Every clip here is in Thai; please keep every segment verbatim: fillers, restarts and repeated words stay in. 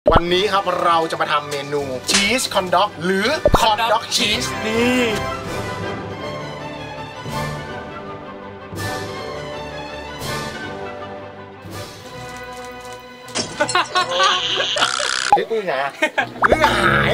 วันนี้ครับเราจะมาทำเมนูชีสคอนด็อกหรือคอนด็อกชีสนี่เฮ้ยอุ้ยไงอุ้ยหาย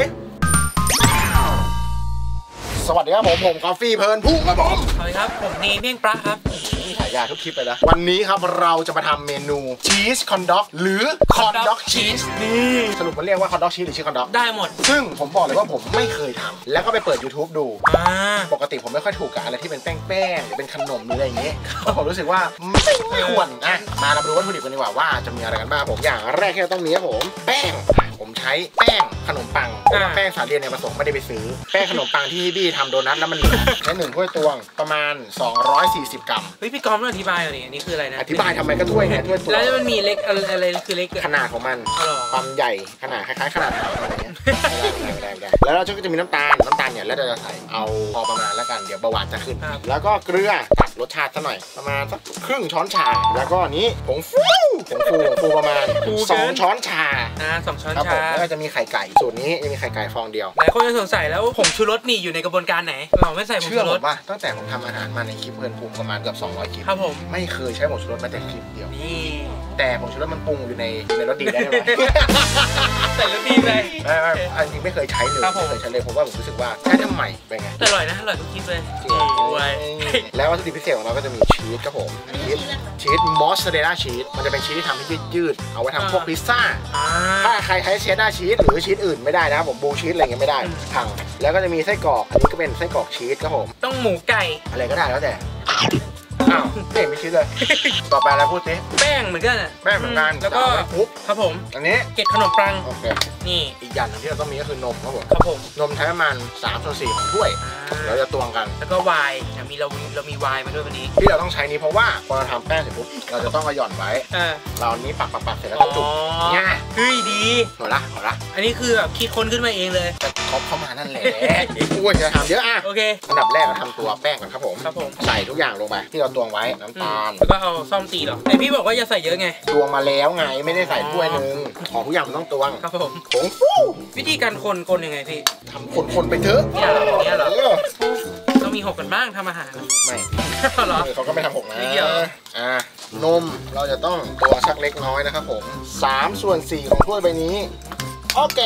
สวัสดีครับผมผมกาแฟเพลินพุ่งครับผมสวัสดีครับผมเนเมี่ยงปลาครับนี่ถ่ายยาทุกคลิปเลยนะวันนี้ครับเราจะมาทำเมนูชีสคอนด็อกหรือคอนด็อกชีสนี่สรุปมันเรียกว่าคอนด็อกชีสหรือชีสคอนด็อกได้หมดซึ่งผมบอกเลยว่าผมไม่เคยทำแล้วก็ไปเปิด YouTube ดูปกติผมไม่ค่อยถูกกับอะไรที่เป็นแป้งๆหรือเป็นขนมหรืออะไรอย่างเงี้ยผมรู้สึกว่าไม่ไม่ควรนะมาเราดูวัตถุดิบกันดีกว่าว่าจะมีอะไรกันบ้างผมอย่างแรกที่เราต้องมีครับผมแป้งผมใช้แป้งขนมปังแป้งสาลีในผสมไม่ได้ไปซื้อแป้งขนมปังที่บี้ทำโดนัทแล้วมันเหลือใช้หนึ่งถ้วยตวงประมาณสองร้อยสี่สิบกรัมเฮ้ยพี่กอล์ฟต้องอธิบายหน่อยนี่คืออะไรนะอธิบายทำไมก็ถ้วยไงถ้วยตวงแล้วมันมีเล็กอะไรคือเล็กขนาดของมันความใหญ่ขนาดคล้ายๆขนาดอะไรเงี้ยไม่ได้ไม่ได้แล้วเราก็จะมีน้ำตาลน้ำตาลเนี่ยแล้วเราจะใส่เอาพอประมาณแล้วกันเดี๋ยวเบาหวานจะขึ้นแล้วก็เกลือตัดรสชาติซะหน่อยประมาณสักครึ่งช้อนชาแล้วก็นี้ผงฟูผงฟูฟูประมาณสองช้อนชาอ่าสองช้อนชาแล้วก็จะมีไข่ไก่สูตรนี้จะมีไข่ไก่ฟองเดียวหลายคนจะสงสัยแล้วผงชูรสนี่อยู่ในกระบวนการไหนเราไม่ใส่ผงชูรสป่ะตั้งแต่ผมทำอาหารมาในคลิปเพื่อนปรุงประมาณเกือบสองร้อยคลิปครับผมไม่เคยใช้ผงชูรสแม้แต่คลิปเดียวนี่แต่ผงชูรสมันปรุงอยู่ในในรสดีได้ไหมใส่รสดีเลยไม่ไม่อันจริงไม่เคยใช้เลยไม่เคยใช้เลยเพราะว่าผมรู้สึกว่าใช้ทำไมเป็นไงอร่อยนะอร่อยทุกคลิปเลยแล้ววัตถุดิบพิเศษของเราก็จะมีชีสครับผมชีสชีสมอสซาเรลล่าชีสมันจะเป็นชีสที่ทำให้ยืดๆเอาไว้ทำพวกพิซซ่าถ้าใครใช้เชดดาร์ชีสหรือชีสอื่นไม่ได้นะครับผมบูชีสอะไรเงี้ยไม่ได้พังแล้วก็จะมีไส้กรอกอันนี้ก็เป็นไส้กรอกชีสครับผมต้องหมูไก่อะไรก็ได้แล้วแต่อ้าวไม่เห็นไม่คิดเลยต่อไปอะไรพูดสิแป้งเหมือนกันแป้งเหมือนกันแล้วก็ปุ๊บครับผมอันนี้เกล็ดขนมปังโอเคนี่อีกอย่างนึงที่เราต้องมีก็คือนมครับผมครับผมนมใช้ประมาณสามส่วนสี่ของถ้วยเราจะตวงกันแล้วก็ไวน์มีเราเรามีไวน์มาด้วยวันนี้ที่เราต้องใช้นี้เพราะว่าพอเราทำแป้งเสร็จปุ๊บเราจะต้องเอาหย่อนไว้เราอันนี้ปักปักปักเสร็จแล้วก็จุ่มง่ายเฮ้ยดีหมดละหมดละอันนี้คือแบบคิดค้นขึ้นมาเองเลยแต่ครบเข้ามานั่นแหละอ้วนจะทำเยอะอ่ะโอเคอันดับแรกเราทำตัวแป้งก่อนครับผมครับผมใส่ทุกอย่างลงไปที่เราตวงไว้น้ำตาลแล้วก็เอาซ่อมตีหรอแต่พี่บอกว่าอย่าใส่เยอะไงตวงมาแล้วไงไม่ได้ใส่ถ้วยนึงของทุกอย่างมันต้องตวงครับผมผงฟูวิธีการคนคนยังไงพี่ทำคนคนไปเถอะเนี่ยเนี่ยเหรอต้องมีหกกันบ้างทำอาหารไม่เหรอเขาก็ไม่ทำหกนะอ่านมเราจะต้องตัวชักเล็กน้อยนะครับผมสามส่วนสี่ของถ้วยใบนี้โอเค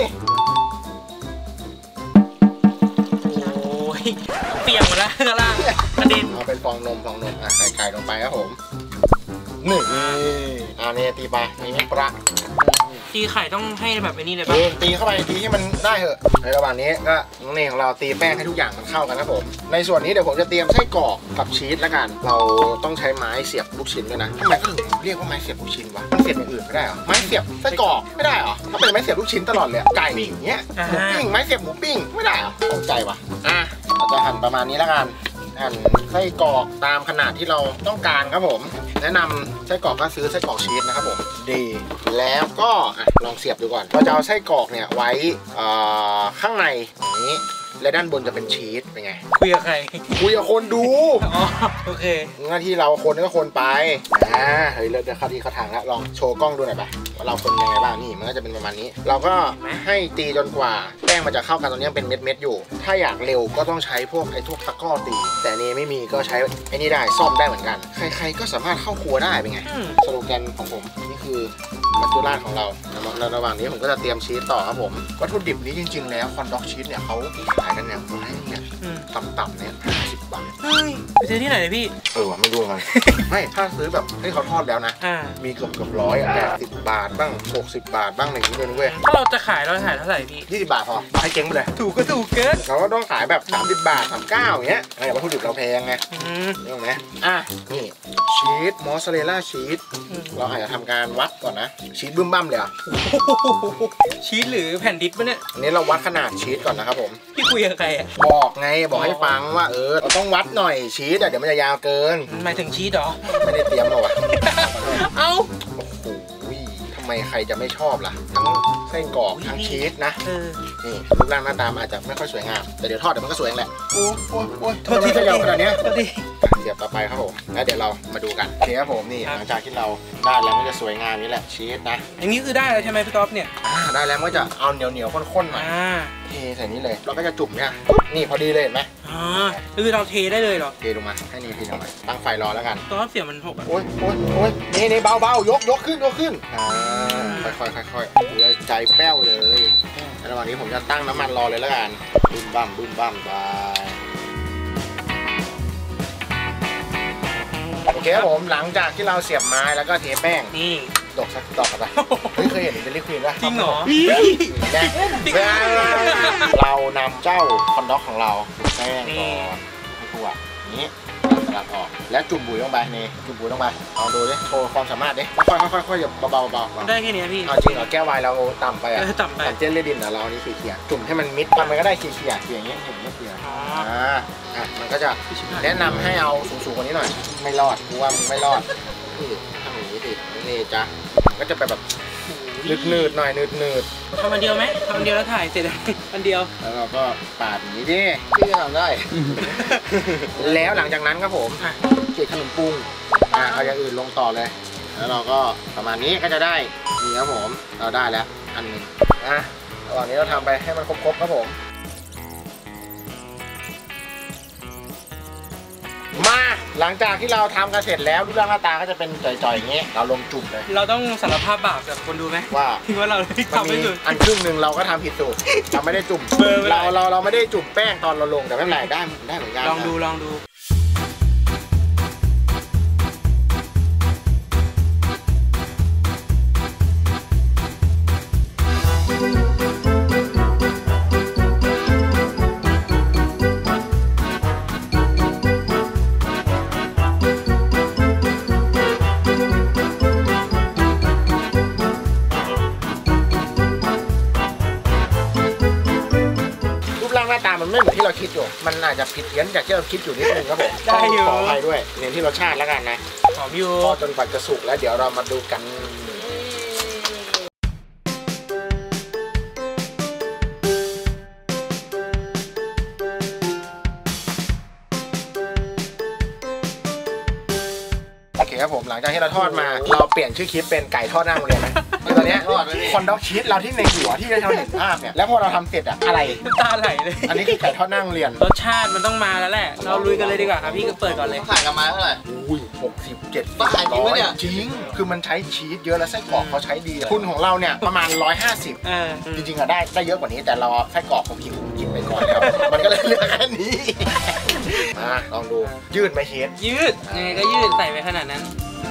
โอ้ยเปียกหมดแล้วข้างล่างกระเด็นเอาเป็นฟองนมฟองนมอ่ะใส่ไก่ลงไปครับผมหนึ่งอ่าเนี่ยตีไปมีไม่ประตีไข่ต้องให้แบบนี้เลยป่ะตีเข้าไปตีให้มันได้เหอะในระหว่างนี้ก็น้องเนยของเราตีแป้งให้ทุกอย่างมันเข้ากันครับผมในส่วนนี้เดี๋ยวผมจะเตรียมไส้กรอกกับชีสแล้วกันเราต้องใช้ไม้เสียบลูกชิ้นด้วยนะทำไมก็เรียกว่าไม้เสียบลูกชิ้นวะมันเสียบอย่างอื่นไม่ได้หรอไม้เสียบไส้กรอกไม่ได้หรอถ้าเป็นไม้เสียบลูกชิ้นตลอดเลยไก่อย่างเงี้ยหมูปิ้งไม้เสียบหมูปิ้งไม่ได้หรอตกใจวะอ่ะเราจะหั่นประมาณนี้แล้วกันหั่นไส้กรอกตามขนาดที่เราต้องการครับผมแนะนำไส้กรอกก็ซื้อไส้กรอกชีสนะครับผมดีแล้วก็ลองเสียบดูก่อนเราจะเอาไส้กรอกเนี่ยไว้ข้างในอย่างนี้และด้านบนจะเป็นชีสเป็นไงคุยกับใครคุยกับคนดูอ๋อโอเคหน้าที่เราคนก็คนไปอ่าเฮ้ยเลิกเดี๋ยวเข้าที่เข้าทางแล้วลองโชว์กล้องดูหน่อยไปว่าเราคนยังไงบ้างนี่มันก็จะเป็นประมาณนี้เราก็ให้ตีจนกว่าแป้งมันจะเข้ากันตอนนี้เป็นเม็ดเม็ดอยู่ถ้าอยากเร็วก็ต้องใช้พวกไอ้พวกตะกร้อตีแต่นี่ไม่มีก็ใช้ไอ้นี่ได้ซ่อมได้เหมือนกันใครๆก็สามารถเข้าครัวได้เป็นไงสโลแกนของผมนี่คือมัจจุราชของเราในระหว่างนี้ผมก็จะเตรียมชีสต่อครับผมวัตถุดิบนี้จริงๆแล้วคอนด็อกชีสเนี่ยเขาขายกันเนี่ยตัวไหนเนี่ยต่ำๆเนี่ยห้าสิบบาทเฮ้ยไปซื้อที่ไหนเลยพี่เออไม่รู้กันไม่ถ้าซื้อแบบให้เขาทอดแล้วนะมีเกือบเกือบร้อยอ่ะแปดสิบบาทบ้างหกสิบบาทบ้างอะไรอย่างเงี้ยด้วยถ้าเราจะขายเราขายเท่าไหร่พี่ยี่สิบบาทพอให้เจ๊งไปเลยถูกก็ถูกเกินเราก็ต้องขายแบบสามสิบบาทสามเก้าอย่างเงี้ยไอ้วัตถุดิบเราแพงไงเรื่องไหมอ่ะนี่ชีสมอสซาเรลล่าชีสเราอาจจะทำการวัดก่อนนะชีสบึ้มบั้มเลยอ่ะชีสหรือแผ่นดิบปะเนี่ยอันนี้เราวัดขนาดชีสก่อนนะครับผมพี่คุยกับใครอ่ะบอกไงบอกให้ฟังว่าเออเราต้องวัดหน่อยชีสอ่ะเดี๋ยวมันจะยาวเกินหมายถึงชีสเหรอไม่ได้เตรียมหรอวะเอ้าโอ้โหทำำไมใครจะไม่ชอบล่ะทั้งไส้กรอกทั้งชีสนะเออนี่รูปร่างหน้าตาอาจจะไม่ค่อยสวยงามแต่เดี๋ยวทอดเดี๋ยวมันก็สวยเองแหละโอ้โหโอ้ยโทษทีทำไมเขย่าขนาดเนี้ยโทษทีเสียบต่อไปครับผมแล้วเดี๋ยวเรามาดูกันโอเคครับผมนี่หลังจากที่เราได้แล้วมันจะสวยงามนี้แหละชีสนะอย่างนี้คือได้แล้วใช่ไหมพี่ต๊อบเนี่ยอ่าได้แล้วมันก็จะเอาเหนียวเหนียวๆข้นๆหน่อยอ่าเทใส่นี้เลยเราก็จะจุ่มเนี่ยนี่พอดีเลยเห็นไหมอ๋อคือเราเทได้เลยเหรอเทลงมาให้นี่เทลงมาตั้งไฟรอแล้วกันต๊อบเสียงมันหกอะโอ้ยโอ้ยโอ้ยนี่นี่เบาเบายกยกขึ้นยกขึ้นอ่าค่อยค่อยค่อยค่อยๆเลยใจแป้วเลยระหว่างนี้ผมจะตั้งน้ำมันรอเลยแล้วกันบึ้มบั่มบึ้มบั่มไปโอเคครับผมหลังจากที่เราเสียบไม้แล้วก็เทแป้งนี่ดอกสักดอกกันไปเฮ้ยเคยเห็นเบลลี่ควีนป่ะจริงเหรอแน่เรานำเจ้าคอนด็อกของเราแป้งก่อนให้ทั่วนี้สลัดออกแล้วจุ่มบุ๋ยลงไปนี่จุ่มบุ๋ยลงไปลองดูดิโชว์ความสามารถดิค่อยๆค่อยๆอย่าเบาๆเบาๆได้แค่นี้พี่เอาจริงเหรอแก้ววายเราต่ำไปอ่ะเออต่ำไปเจนเลดินอ่ะเรานี่เขี่ยๆจุ่มให้มันมิดมันก็ได้เขี่ยๆเขี่ยอย่างเงี้ยเห็นไหมเขี่ยอ๋ออ่าอ่ะมันก็จะแนะนำให้เอาสูงๆกว่านี้หน่อยไม่รอดกูว่ามึงไม่รอดนี่ทำอย่างนี้ดินี่จ้ะก็จะไปแบบหนืดๆหน่อยหนืดๆทำอันเดียวไหมทำอันเดียวแล้วถ่ายเสร็จอันเดียวแล้วเราก็ปาดอย่างนี้ดิพี่จะทำได้ แล้วหลังจากนั้นครับผมเกล็ดขนมปุ้งอ่าเอาอย่างอื่นลงต่อเลย แล้วเราก็ประมาณนี้ก็จะได้นี่ครับผมเราได้แล้วอันหนึ่งนะระหว่างนี้เราทำไปให้มันครบๆครับผมมาหลังจากที่เราทำกันเสร็จแล้วรูปร่างหน้าตาก็จะเป็นจ่อยๆอย่างนี้เราลงจุ่มเลยเราต้องสารภาพบาปกับคนดูไหมว่าที่ว่าเรามันทำมีไม่สุดอันครึ่งหนึ่งเราก็ทำผิดสูตรเราไม่ได้จุ่มเบอร์ไม่ได้เราเราเราไม่ได้จุ่มแป้งตอนเราลงแต่ไม่เป็นไรได้ได้เหมือนกันลองดูลองดูรูปร่างหน้าตามันไม่เหมือนที่เราคิดอยู่มันอาจจะผิดเพี้ยนจากที่เราคิดอยู่นิดนึงครับผมได้อยู่ขออภัยด้วยเน้นที่รสชาติแล้วกันนะหอมอยู่ทอดจนกว่าจะสุกแล้วเดี๋ยวเรามาดูกันโอเคครับผมหลังจากที่เราทอดมาเราเปลี่ยนชื่อคลิปเป็นไก่ทอดหน้าโรงเรียนนะคือตอนเนี้ยคอนด็อกชีสเราที่ในหัวที่เราเห็นภาพเนี่ยแล้วพอเราทำเสร็จอะอะไรน้ำตาไหลเลยอันนี้คือไก่ทอดหน้าโรงเรียนรสชาติมันต้องมาแล้วแหละ เราลุยกันเลยดีกว่าครับพี่ก็เปิดก่อนเลยขายกันมาเท่าไหร่อุ้ยหกสิบเจ็ดบ้าจริงปะเนี่ยจริง คือมันใช้ชีสเยอะแล้วไส้กรอกเขาใช้ดีทุนของเราเนี่ยประมาณร้อยห้าสิบเออจริงๆอะได้ได้เยอะกว่านี้แต่เราไส้กรอกผมกินผมกินไปก่อนแล้ว มันก็เลยเหลือแค่นี้ มาลองดูยืดไหมเชฟยืดยังไงก็ยืดใส่ไปขนาดนั้น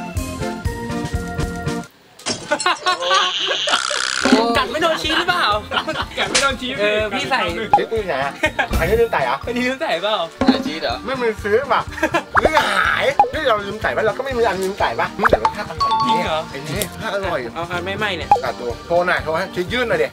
กัดไม่โดนชีสหรือเปล่ากัดไม่โดนชีสเออพี่ใส่ชีสปืนไหนอะอันนี้ลืมใส่เหรออันนี้ต้องใส่เปล่าขายชีสเหรอไม่มีซื้อป่ะหรือหายที่เราลืมใส่ป่ะเราก็ไม่มีอันลืมใส่ป่ะอืมแต่รสชาติอร่อยจริงเหรอไอ้นี่ถ้าอร่อยเอาคันไม่ไหม้เนี่ยกัดตัวโทรหน่อยโทรให้ชีสยืดหน่อยเด็ก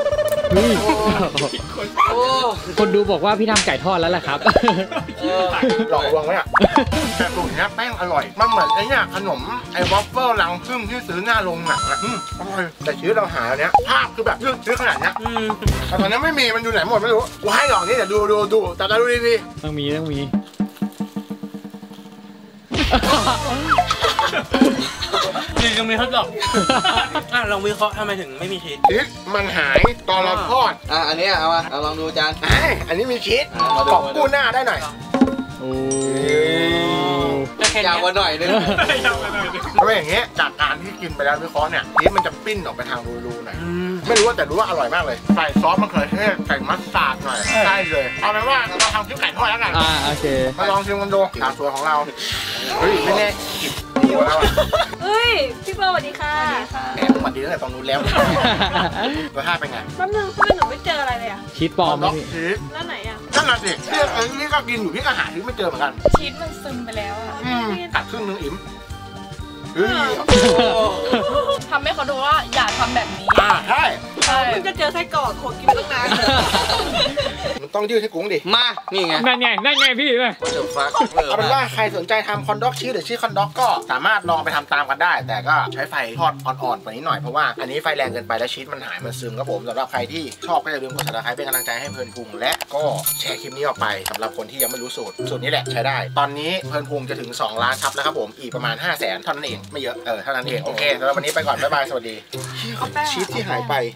โอ้คนดูบอกว่าพี่ทำไก่ทอดแล้วแหละครับเออหลอกลวงไว้อะแต่สูตรเนี้ยแป้งอร่อย มันเหมือนไอ้เนี่ยขนมไอ้วอฟเฟิลรังพึ่งที่ซื้อหน้าโรงหนังอะอืมอร่อยแต่ชีวิตเราหาเนี้ยภาพคือแบบยืดซื้อขนาดเนี้ยอืมแต่ตอนนี้ไม่มีมันอยู่ไหนหมดไม่รู้กูให้หลอกนี่เดี๋ยวดูดูดูแต่ดูดีดีต้องมีต้องมีจริงก็มีทดลองอ่ะลองวิเคราะห์ทำไมถึงไม่มีชีสชีสมันหายตอนเราทอดอ่ะอันเนี้ยเอามาเอาลองดูจานไอ้อันนี้มีชีสอ่ะมาดูกรอบกู้หน้าได้หน่อยโอ้ก็แค่ยาวเนี้ยกว่าหน่อยนึงเพราะอย่างเงี้ยจากการที่กินไปแล้ววิเคราะห์เนี่ยชีสมันจะปิ้นออกไปทางรูๆหน่อยอืมไม่รู้ว่าแต่รู้ว่าอร่อยมากเลยใส่ซอสมะเขือเทศใส่มัสตาร์ดหน่อยได้เลยเอาเป็นว่าเราทำคลิปไก่ทอดแล้วกันอ่าโอเคมาลองชิมกันดูสาวสวยของเราเฮ้ยไม่แน่กินดีกว่าเราอะเฮ้ย พี่เฟิร์นสวัสดีค่ะแหมสวัสดีตั้งแต่ตรงนู้นแล้วรสชาติเป็นไงแป๊บนึงทำไมหนูไม่เจออะไรเลยอ่ะชีสปลอมไหมล็อกพี่ชีสแล้วไหนอ่ะนั่นน่ะสิพี่เอ้ยพี่ก็กินอยู่พี่ก็หาที่ไม่เจอเหมือนกันชีสมันซึมไปแล้วอ่ะอืมตัดครึ่งนึงอิ่มเฮ้ยทำให้เขาดูว่าอย่าทำแบบนี้อ่าใช่ใช่เพิ่งจะเจอไส้กรอกโคกินตั้งนานมันต้องยืดให้กุ้งดิมา นี่ไงนั่นไงนั่นไงพี่เลยเดือดฟักเอาเป็นว่าใครสนใจทำคอนด็อกชีสหรือชีสคอนด็อกก็สามารถลองไปทำตามกันได้ แต่ก็ใช้ไฟทอดอ่อนๆกว่านี้หน่อยเพราะว่าอันนี้ไฟแรงเกินไปแล้วชีสมันหายมันซึมครับผมสำหรับใครที่ชอบก็อย่าลืมกด ซับสไครบ์ เป็นกำลังใจให้เพลินพุงและก็แชร์คลิปนี้ออกไปสำหรับคนที่ยังไม่รู้สูตรสูตรนี้แหละใช้ได้ตอนนี้เพลินพุงจะถึงสองล้านซับแล้วครับผมอีกประมาณห้าแสนเท่านั้นเองไม่เยอะเออเท่านั้นเองโอเคสำหรับวันนี้ไปก่อนบ๊ายบายสวัสดีชีสที่หายไป